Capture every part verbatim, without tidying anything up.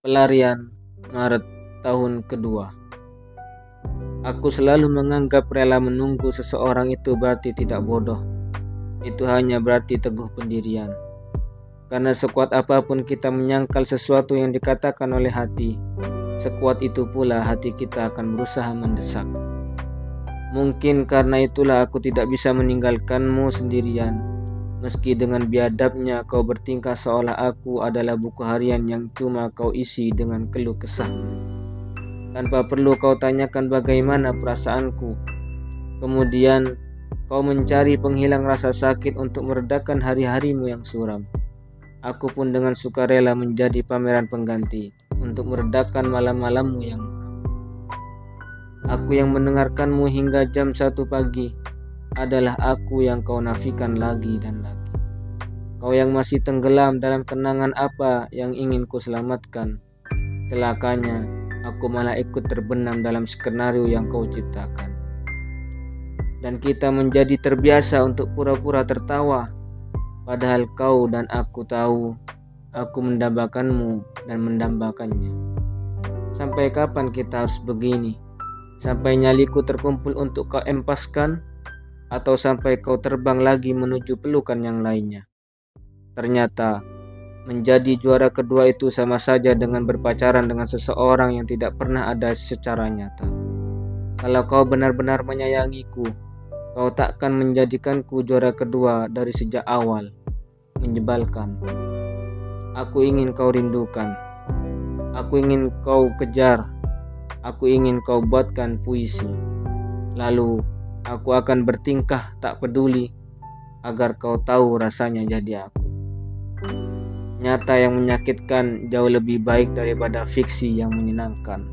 Pelarian Maret tahun kedua. Aku selalu menganggap rela menunggu seseorang itu berarti tidak bodoh. Itu hanya berarti teguh pendirian. Karena sekuat apapun kita menyangkal sesuatu yang dikatakan oleh hati, sekuat itu pula hati kita akan berusaha mendesak. Mungkin karena itulah aku tidak bisa meninggalkanmu sendirian. Meski dengan biadabnya kau bertingkah seolah aku adalah buku harian yang cuma kau isi dengan keluh kesahmu. Tanpa perlu kau tanyakan bagaimana perasaanku. Kemudian kau mencari penghilang rasa sakit untuk meredakan hari-harimu yang suram. Aku pun dengan sukarela menjadi pameran pengganti untuk meredakan malam-malammu yang muram. Aku yang mendengarkanmu hingga jam satu pagi adalah aku yang kau nafikan lagi dan lagi. Kau yang masih tenggelam dalam kenangan apa yang ingin ku selamatkan. Celakanya, aku malah ikut terbenam dalam skenario yang kau ciptakan. Dan kita menjadi terbiasa untuk pura-pura tertawa. Padahal kau dan aku tahu, aku mendambakanmu dan mendambakannya. Sampai kapan kita harus begini? Sampai nyaliku terkumpul untuk kau empaskan? Atau sampai kau terbang lagi menuju pelukan yang lainnya? Ternyata, menjadi juara kedua itu sama saja dengan berpacaran dengan seseorang yang tidak pernah ada secara nyata. Kalau kau benar-benar menyayangiku, kau takkan menjadikanku juara kedua dari sejak awal. Menyebalkan. Aku ingin kau rindukan. Aku ingin kau kejar. Aku ingin kau buatkan puisi. Lalu, aku akan bertingkah tak peduli agar kau tahu rasanya jadi aku. Nyata yang menyakitkan jauh lebih baik daripada fiksi yang menyenangkan.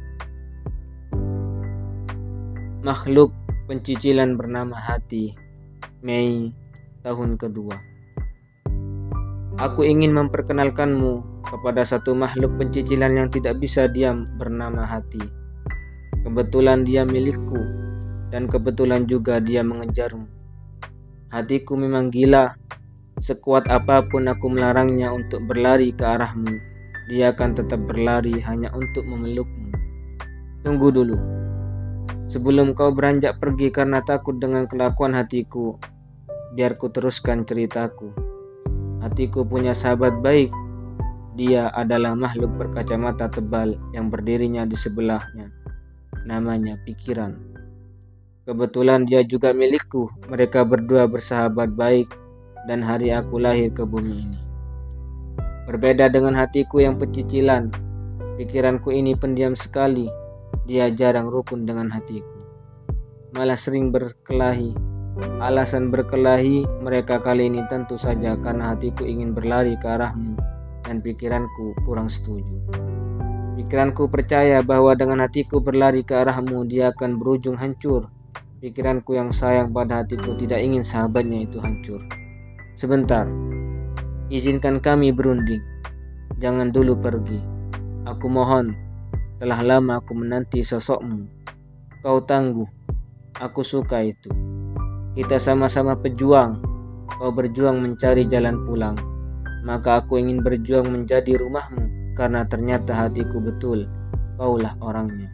Makhluk pencicilan bernama hati. Mei tahun kedua. Aku ingin memperkenalkanmu kepada satu makhluk pencicilan yang tidak bisa diam bernama hati. Kebetulan dia milikku. Dan kebetulan juga dia mengejarmu. Hatiku memang gila. Sekuat apapun aku melarangnya untuk berlari ke arahmu, dia akan tetap berlari hanya untuk memelukmu. Tunggu dulu. Sebelum kau beranjak pergi karena takut dengan kelakuan hatiku, biar ku teruskan ceritaku. Hatiku punya sahabat baik. Dia adalah makhluk berkacamata tebal yang berdirinya di sebelahnya. Namanya pikiran. Kebetulan dia juga milikku. Mereka berdua bersahabat baik dan hari aku lahir ke bumi ini. Berbeda dengan hatiku yang pecicilan, pikiranku ini pendiam sekali. Dia jarang rukun dengan hatiku. Malah sering berkelahi. Alasan berkelahi mereka kali ini tentu saja karena hatiku ingin berlari ke arahmu dan pikiranku kurang setuju. Pikiranku percaya bahwa dengan hatiku berlari ke arahmu dia akan berujung hancur. Pikiranku yang sayang pada hatiku tidak ingin sahabatnya itu hancur. Sebentar, izinkan kami berunding. Jangan dulu pergi. Aku mohon, telah lama aku menanti sosokmu. Kau tangguh, aku suka itu. Kita sama-sama pejuang. Kau berjuang mencari jalan pulang. Maka aku ingin berjuang menjadi rumahmu. Karena ternyata hatiku betul, kaulah orangnya.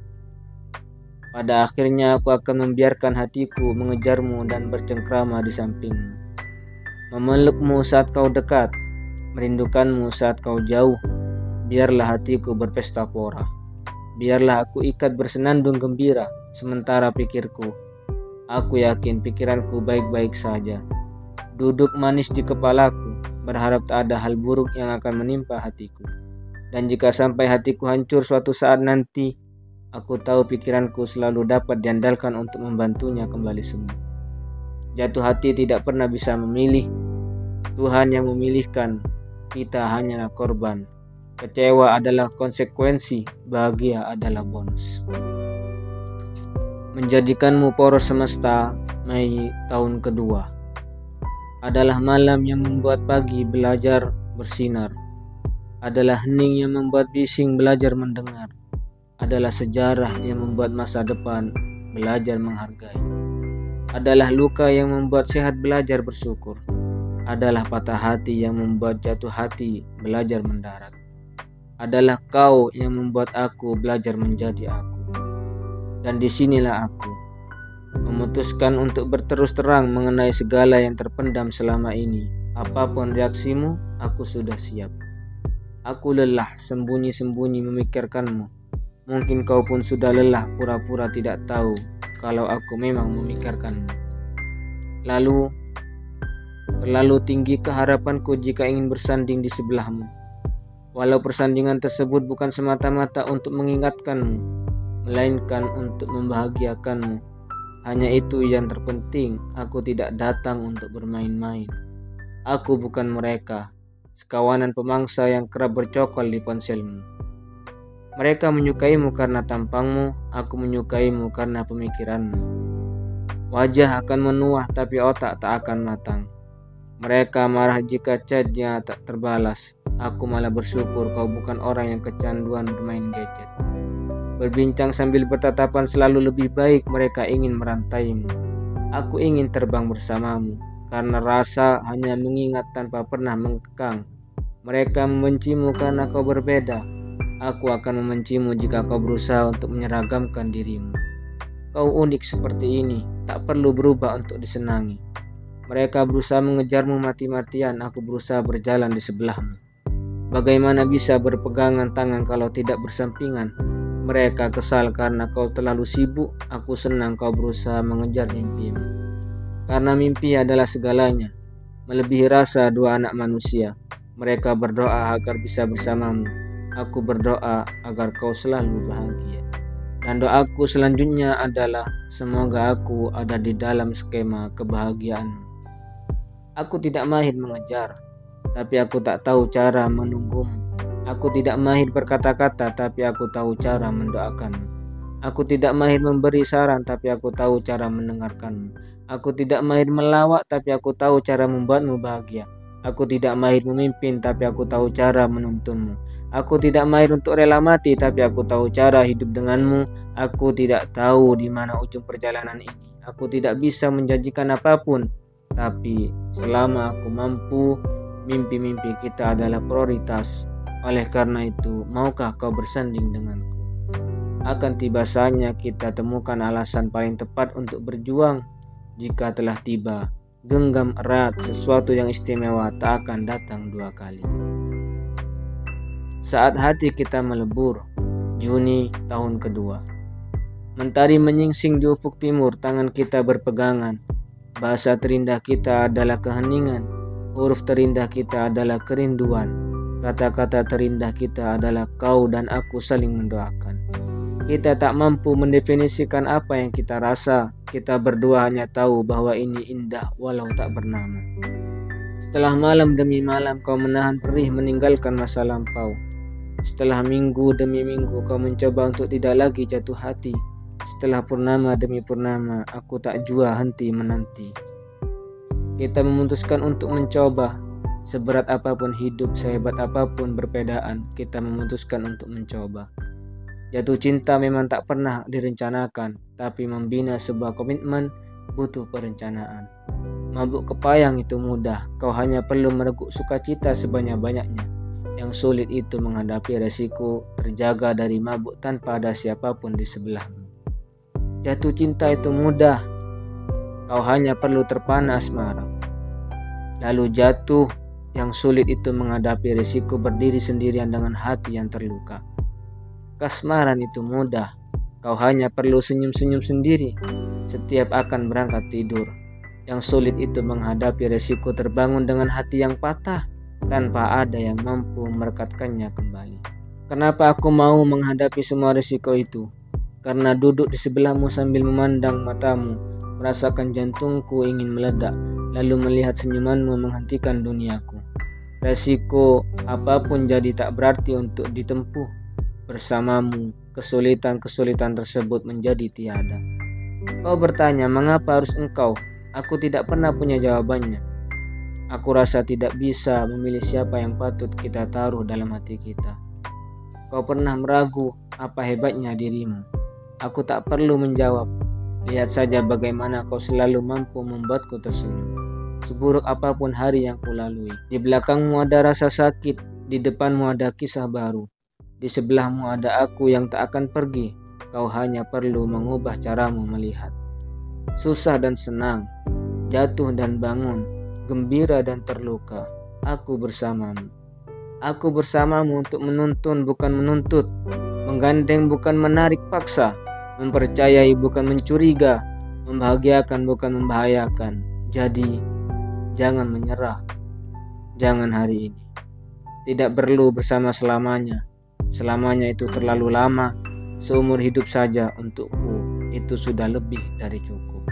Pada akhirnya aku akan membiarkan hatiku mengejarmu dan bercengkrama di sampingmu. Memelukmu saat kau dekat, merindukanmu saat kau jauh. Biarlah hatiku berpesta pora. Biarlah aku ikat bersenandung gembira. Sementara pikirku, aku yakin pikiranku baik-baik saja. Duduk manis di kepalaku, berharap tak ada hal buruk yang akan menimpa hatiku. Dan jika sampai hatiku hancur suatu saat nanti, aku tahu pikiranku selalu dapat diandalkan untuk membantunya kembali sembuh. Jatuh hati tidak pernah bisa memilih. Tuhan yang memilihkan, kita hanyalah korban. Kecewa adalah konsekuensi, bahagia adalah bonus. Menjadikanmu poros semesta, Mei tahun kedua. Adalah malam yang membuat pagi belajar bersinar. Adalah hening yang membuat bising belajar mendengar. Adalah sejarah yang membuat masa depan belajar menghargai. Adalah luka yang membuat sehat belajar bersyukur. Adalah patah hati yang membuat jatuh hati belajar mendarat. Adalah kau yang membuat aku belajar menjadi aku. Dan disinilah aku memutuskan untuk berterus terang mengenai segala yang terpendam selama ini. Apapun reaksimu, aku sudah siap. Aku lelah sembunyi-sembunyi memikirkanmu. Mungkin kau pun sudah lelah pura-pura tidak tahu kalau aku memang memikirkanmu. Lalu, terlalu tinggi keharapanku jika ingin bersanding di sebelahmu. Walau persandingan tersebut bukan semata-mata untuk mengingatkanmu, melainkan untuk membahagiakanmu. Hanya itu yang terpenting, aku tidak datang untuk bermain-main. Aku bukan mereka, sekawanan pemangsa yang kerap bercokol di ponselmu. Mereka menyukaimu karena tampangmu, aku menyukaimu karena pemikiranmu. Wajah akan menuah tapi otak tak akan matang. Mereka marah jika chatnya tak terbalas. Aku malah bersyukur kau bukan orang yang kecanduan bermain gadget. Berbincang sambil bertatapan selalu lebih baik mereka ingin merantaimu. Aku ingin terbang bersamamu, karena rasa hanya mengingat tanpa pernah mengekang. Mereka membencimu karena kau berbeda. Aku akan membencimu jika kau berusaha untuk menyeragamkan dirimu. Kau unik seperti ini, tak perlu berubah untuk disenangi. Mereka berusaha mengejarmu mati-matian, aku berusaha berjalan di sebelahmu. Bagaimana bisa berpegangan tangan kalau tidak bersampingan? Mereka kesal karena kau terlalu sibuk, aku senang kau berusaha mengejar mimpimu. Karena mimpi adalah segalanya, melebihi rasa dua anak manusia. Mereka berdoa agar bisa bersamamu, aku berdoa agar kau selalu bahagia. Dan doaku selanjutnya adalah semoga aku ada di dalam skema kebahagiaanmu. Aku tidak mahir mengejar, tapi aku tak tahu cara menunggumu. Aku tidak mahir berkata-kata, tapi aku tahu cara mendoakanmu. Aku tidak mahir memberi saran, tapi aku tahu cara mendengarkanmu. Aku tidak mahir melawak, tapi aku tahu cara membuatmu bahagia. Aku tidak mahir memimpin, tapi aku tahu cara menuntunmu. Aku tidak mahir untuk rela mati, tapi aku tahu cara hidup denganmu. Aku tidak tahu di mana ujung perjalanan ini. Aku tidak bisa menjanjikan apapun, tapi selama aku mampu, mimpi-mimpi kita adalah prioritas. Oleh karena itu, maukah kau bersanding denganku? Akan tiba saatnya kita temukan alasan paling tepat untuk berjuang. Jika telah tiba, genggam erat, sesuatu yang istimewa tak akan datang dua kali. Saat hati kita melebur, Juni tahun kedua. Mentari menyingsing di ufuk timur, tangan kita berpegangan. Bahasa terindah kita adalah keheningan. Huruf terindah kita adalah kerinduan. Kata-kata terindah kita adalah kau dan aku saling mendoakan. Kita tak mampu mendefinisikan apa yang kita rasa. Kita berdua hanya tahu bahwa ini indah walau tak bernama. Setelah malam demi malam kau menahan perih meninggalkan masa lampau. Setelah minggu demi minggu kau mencoba untuk tidak lagi jatuh hati. Setelah purnama demi purnama aku tak jua henti menanti. Kita memutuskan untuk mencoba. Seberat apapun hidup, sehebat apapun perbedaan, kita memutuskan untuk mencoba. Jatuh cinta memang tak pernah direncanakan, tapi membina sebuah komitmen butuh perencanaan. Mabuk kepayang itu mudah, kau hanya perlu mereguk sukacita sebanyak-banyaknya. Yang sulit itu menghadapi resiko terjaga dari mabuk tanpa ada siapapun di sebelahmu. Jatuh cinta itu mudah, kau hanya perlu terpana asmara. Lalu jatuh. Yang sulit itu menghadapi risiko berdiri sendirian dengan hati yang terluka. Kasmaran itu mudah, kau hanya perlu senyum-senyum sendiri setiap akan berangkat tidur. Yang sulit itu menghadapi risiko terbangun dengan hati yang patah tanpa ada yang mampu merekatkannya kembali. Kenapa aku mau menghadapi semua risiko itu? Karena duduk di sebelahmu sambil memandang matamu, merasakan jantungku ingin meledak, lalu melihat senyumanmu menghentikan duniaku. Resiko apapun jadi tak berarti untuk ditempuh. Bersamamu, kesulitan-kesulitan tersebut menjadi tiada. Kau bertanya, mengapa harus engkau? Aku tidak pernah punya jawabannya. Aku rasa tidak bisa memilih siapa yang patut kita taruh dalam hati kita. Kau pernah meragu apa hebatnya dirimu. Aku tak perlu menjawab. Lihat saja bagaimana kau selalu mampu membuatku tersenyum. Seburuk apapun hari yang kulalui, di belakangmu ada rasa sakit, di depanmu ada kisah baru. Di sebelahmu ada aku yang tak akan pergi. Kau hanya perlu mengubah caramu melihat. Susah dan senang, jatuh dan bangun, gembira dan terluka, aku bersamamu. Aku bersamamu untuk menuntun bukan menuntut, menggandeng bukan menarik paksa, mempercayai bukan mencuriga, membahagiakan bukan membahayakan. Jadi, jangan menyerah. Jangan hari ini. Tidak perlu bersama selamanya. Selamanya itu terlalu lama. Seumur hidup saja untukku itu sudah lebih dari cukup.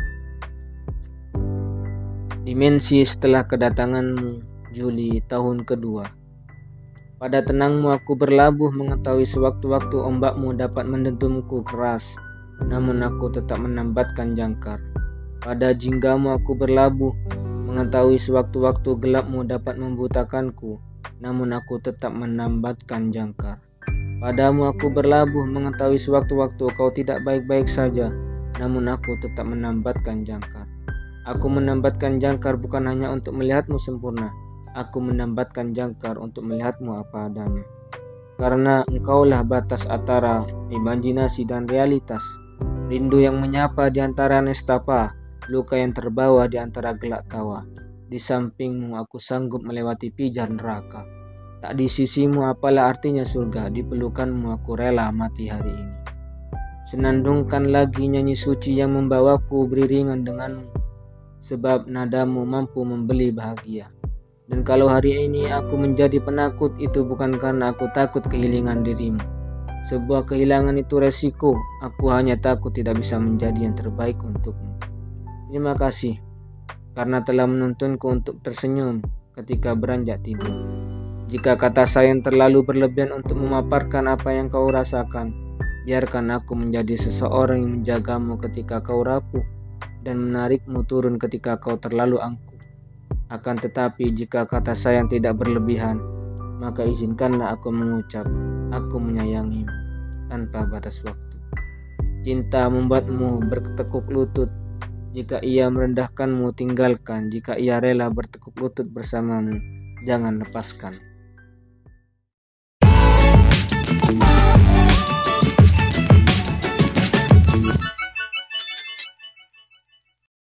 Dimensi setelah kedatanganmu, Juli tahun kedua. Pada tenangmu aku berlabuh, mengetahui sewaktu-waktu ombakmu dapat mendentumku keras, namun aku tetap menambatkan jangkar. Pada jinggamu aku berlabuh, mengetahui sewaktu-waktu gelapmu dapat membutakanku, namun aku tetap menambatkan jangkar. Padamu aku berlabuh, mengetahui sewaktu-waktu kau tidak baik-baik saja, namun aku tetap menambatkan jangkar. Aku menambatkan jangkar bukan hanya untuk melihatmu sempurna, aku menambatkan jangkar untuk melihatmu apa adanya. Karena engkaulah batas antara imajinasi dan realitas, rindu yang menyapa di antara nestapa, luka yang terbawa di antara gelak tawa. Di sampingmu aku sanggup melewati pijar neraka. Tak di sisimu apalah artinya surga, di pelukanmu aku rela mati hari ini. Senandungkan lagi nyanyi suci yang membawaku beriringan denganmu, sebab nadamu mampu membeli bahagia. Dan kalau hari ini aku menjadi penakut, itu bukan karena aku takut kehilangan dirimu. Sebuah kehilangan itu resiko, aku hanya takut tidak bisa menjadi yang terbaik untukmu. Terima kasih, karena telah menuntunku untuk tersenyum ketika beranjak tidur. Jika kata sayang terlalu berlebihan untuk memaparkan apa yang kau rasakan, biarkan aku menjadi seseorang yang menjagamu ketika kau rapuh dan menarikmu turun ketika kau terlalu angkuh. Akan tetapi jika kata sayang tidak berlebihan, maka izinkanlah aku mengucap, aku menyayangimu tanpa batas waktu. Cinta membuatmu bertekuk lutut. Jika ia merendahkanmu, tinggalkan. Jika ia rela bertekuk lutut bersamamu, jangan lepaskan.